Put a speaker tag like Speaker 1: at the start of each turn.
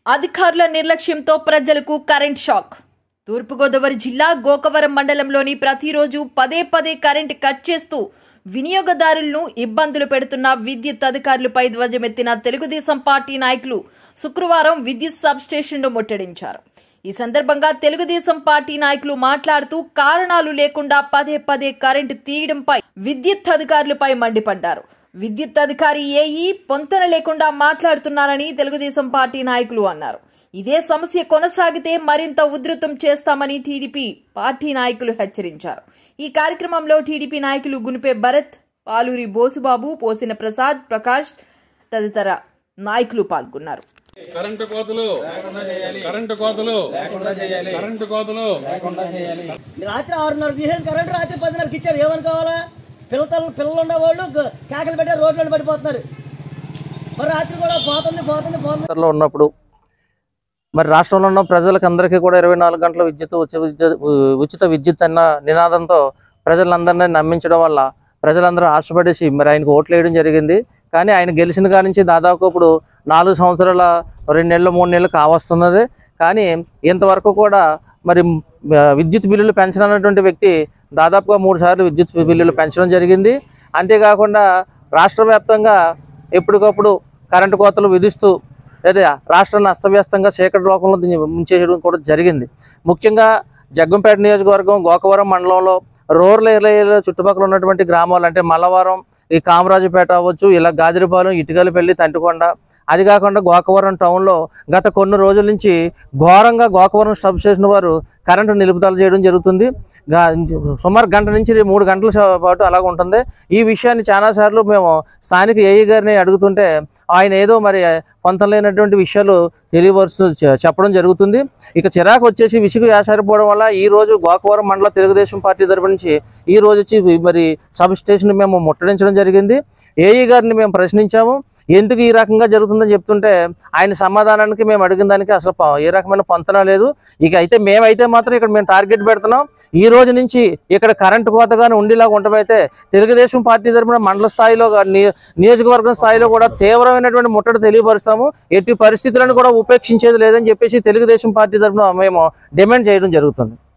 Speaker 1: అధికారుల నిర్లక్ష్యంతో ప్రజలకు కరెంట్ షాక్. తూర్పుగోదావరి జిల్లా గోకవరం మండలంలోని ప్రతిరోజు పదే కరెంట్ కట్ చేస్తూ వినియోగదారులను ఇబ్బందులు పెడుతున్న విద్యుత్ అధికారులపై ధ్వజమెత్తిన తెలుగుదేశం పార్టీ నాయకులు శుక్రవారం విద్యుత్ సబ్ స్టేషన్ను ముట్టడించారు. ఈ సందర్భంగా తెలుగుదేశం పార్టీ నాయకులు మాట్లాడుతూ కారణాలు లేకుండా పదే కరెంటు తీయడంపై విద్యుత్ అధికారులపై మండిపడ్డారు. విద్యుత్ అధికారి ఏఈ పొంతన లేకుండా మాట్లాడుతున్నారని తెలుగుదేశం పార్టీ నాయకులు అన్నారు. ఇదే సమస్య కొనసాగితే మరింత ఉధృతం చేస్తామని టీడీపీ పార్టీ నాయకులు హెచ్చరించారు. ఈ కార్యక్రమంలో టీడీపీ నాయకులు గునిపే భరత్, పాలూరి బోసుబాబు, పోసిన ప్రసాద్, ప్రకాష్ తదితర నాయకులు పాల్గొన్నారు.
Speaker 2: కరెంటు కోతలు
Speaker 3: రాత్రి 6:30 తీసేది కరెంటు రాత్రి 10:30కి ఇచ్చారు. ఏమని కావాలా? పిల్లలు ఉండేవాళ్ళు కేకలు పెట్టే రోడ్లను పడిపోతున్నారు. మరి రాత్రి కూడా పోతుంది.
Speaker 4: ఉన్నప్పుడు మరి రాష్ట్రంలో ఉన్న ప్రజలకు అందరికీ కూడా 24 గంటల ఉచిత విద్యుత్ అన్న నినాదంతో ప్రజలందరినీ నమ్మించడం వల్ల ప్రజలందరూ ఆశపడేసి మరి ఆయనకు ఓట్లు వేయడం జరిగింది. కానీ ఆయన గెలిచిన కాడి నుంచి దాదాపు ఇప్పుడు 4 సంవత్సరాల 2 నెలలు 3 నెలలు కావస్తున్నది. కానీ ఇంతవరకు కూడా మరి విద్యుత్ బిల్లులు పెంచనటువంటి వ్యక్తి దాదాపుగా 3 సార్లు విద్యుత్ బిల్లులు పెంచడం జరిగింది. అంతేకాకుండా రాష్ట్ర వ్యాప్తంగా ఎప్పటికప్పుడు కరెంటు కోతలు విధిస్తూ లేదా రాష్ట్రాన్ని అస్తవ్యస్తంగా చీకటి లోకంలో ముంచేయడం కూడా జరిగింది. ముఖ్యంగా జగ్గంపేట నియోజకవర్గం గోకవరం మండలంలో రూరల్ ఏరియాలో చుట్టుపక్కల ఉన్నటువంటి గ్రామాలు అంటే మల్లవరం, ఈ కామరాజుపేట అవ్వచ్చు, ఇలా గాదిరిపాలెం, ఇటుకలపల్లి, తంటికొండ, అది కాకుండా గోకవరం టౌన్లో గత కొన్ని రోజుల నుంచి ఘోరంగా గోకవరం సబ్ స్టేషన్ వారు కరెంటు నిలుపుదల చేయడం జరుగుతుంది. సుమారు గంట నుంచి 3 గంటల పాటు అలాగ ఉంటుంది. ఈ విషయాన్ని చాలాసార్లు మేము స్థానిక ఏఈ గారిని అడుగుతుంటే ఆయన ఏదో మరి పొంతలేనటువంటి విషయాలు తెలియపరుస్తూ చెప్పడం జరుగుతుంది. ఇక చిరాకు వచ్చేసి విసుగు వేసారిపోవడం వల్ల ఈరోజు గోకవరం మండల తెలుగుదేశం పార్టీ తరపు నుంచి ఈ రోజు వచ్చి మరి సబ్ స్టేషన్ మేము ముట్టడించడం జరిగింది. ఏఈ గారిని మేము ప్రశ్నించాము, ఎందుకు ఈ రకంగా జరుగుతుందని చెప్తుంటే ఆయన సమాధానానికి మేము అడిగిన దానికి అసలు ఏ రకమైన పొంతన లేదు. ఇక అయితే మేమైతే మాత్రం ఇక్కడ మేము టార్గెట్ పెడుతున్నాం. ఈ రోజు నుంచి ఇక్కడ కరెంటు కోతగానే ఉండేలాగా ఉండమైతే తెలుగుదేశం పార్టీ తరపున మండల స్థాయిలో నియోజకవర్గం స్థాయిలో కూడా తీవ్రమైనటువంటి ముట్టడి తెలియపరుస్తాము. ఎట్టి పరిస్థితులను కూడా ఉపేక్షించేది లేదని చెప్పేసి తెలుగుదేశం పార్టీ తరపున మేము డిమాండ్ చేయడం జరుగుతుంది.